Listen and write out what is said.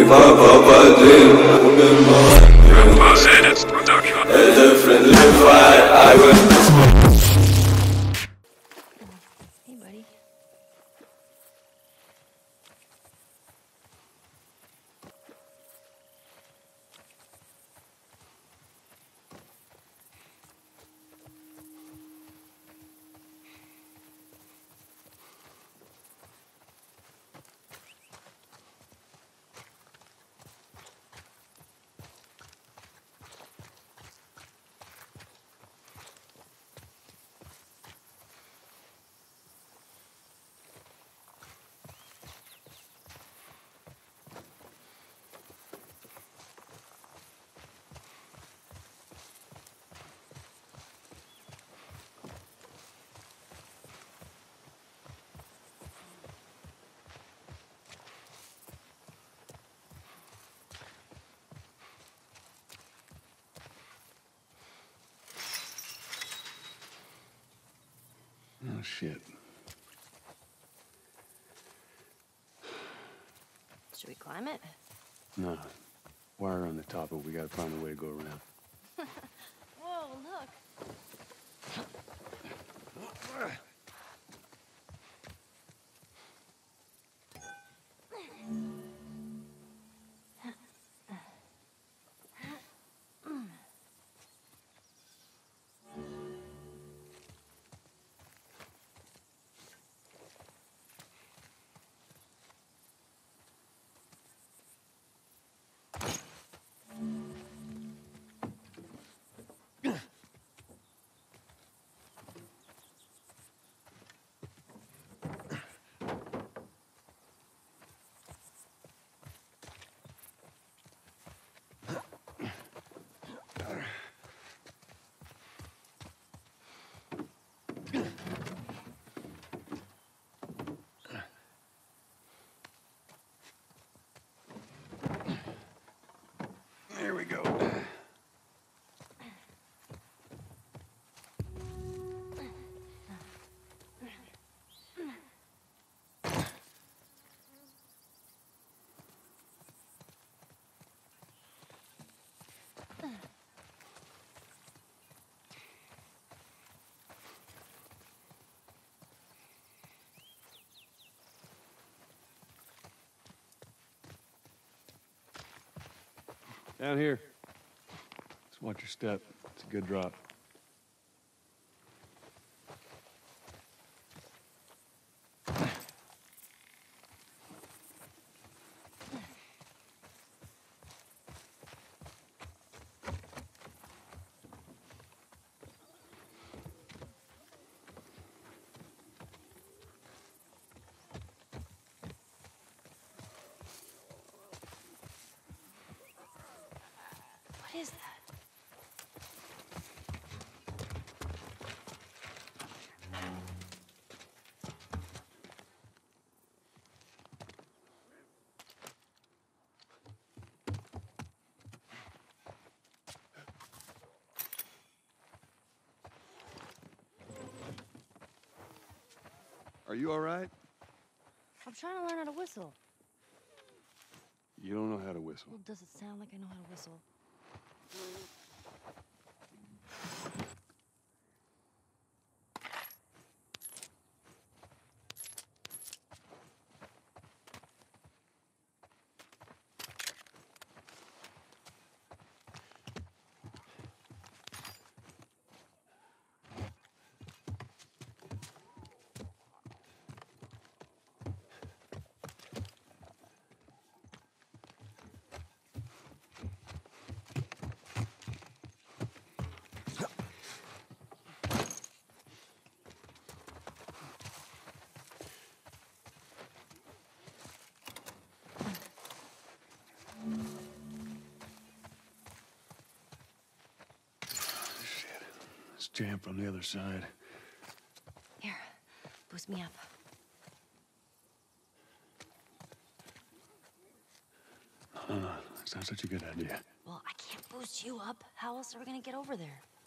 فبقدم هدف للفعل I will Hey, buddy. Oh, shit. Should we climb it? No. Wire on the top, but we gotta find a way to go around. Whoa, look. There we go. Down here. Just watch your step. It's a good drop. What is that? Are you all right? I'm trying to learn how to whistle. You don't know how to whistle. Well, does it sound like I know how to whistle? Shit. Let's jam from the other side. Here, boost me up. That's not such a good idea. Well, I can't boost you up. How else are we gonna get over there?